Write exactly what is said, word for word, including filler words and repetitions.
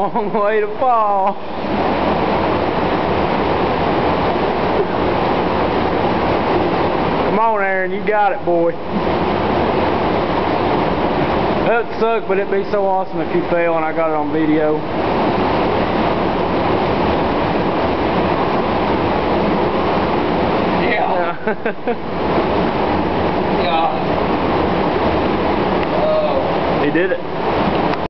long way to fall. Come on, Aaron, you got it, boy. That'd suck, but it'd be so awesome if you fail and I got it on video. Yeah. Yeah. Oh. He did it.